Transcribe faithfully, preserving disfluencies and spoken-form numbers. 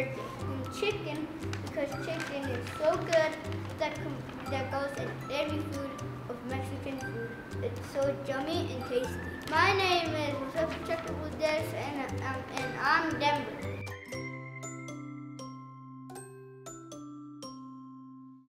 burger. And chicken, because chicken is so good that, that goes in every food of Mexican food. It's so yummy and tasty. My name is Pacheco Valdez, and, um, and I'm Denver.